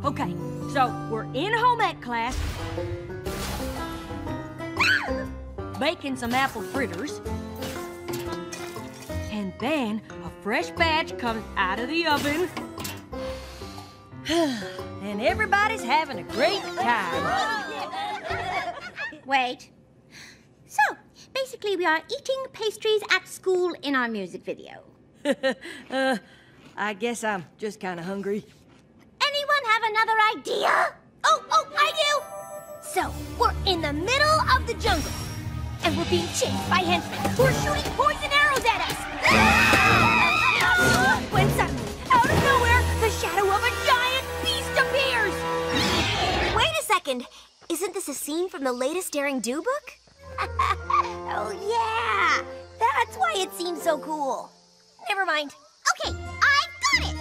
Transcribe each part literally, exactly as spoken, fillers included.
Okay, so we're in home ec class, baking some apple fritters, and then a fresh batch comes out of the oven, and everybody's having a great time. Wait. So, basically we are eating pastries at school in our music video. uh, I guess I'm just kind of hungry. Anyone have another idea? Oh, oh, I do! So, we're in the middle of the jungle, and we're being chased by henchmen who are shooting poison arrows at us! When suddenly, out of nowhere, the shadow of a giant beast appears! Wait a second. Isn't this a scene from the latest Daring Do book? Oh, yeah! That's why it seems so cool. Never mind. Okay, I've got it!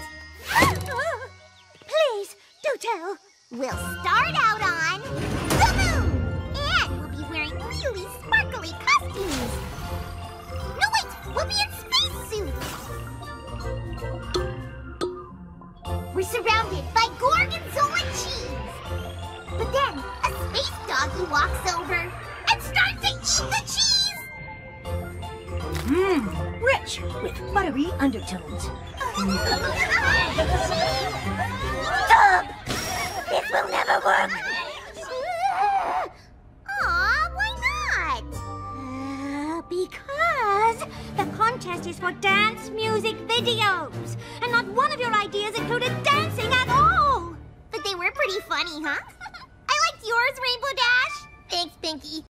Please, do tell. We'll start out on the moon! And we'll be wearing really sparkly costumes. No, wait! We'll be in spacesuits! We're surrounded by gorgonzola cheese. But then, a space doggy walks over and starts to eat the cheese! Mmm, rich with buttery undertones. Stop! This will never work! Aw, why not? Uh, because the contest is for dance music videos, and not one of your ideas included dancing at all. But they were pretty funny, huh? I liked yours, Rainbow Dash. Thanks, Pinky.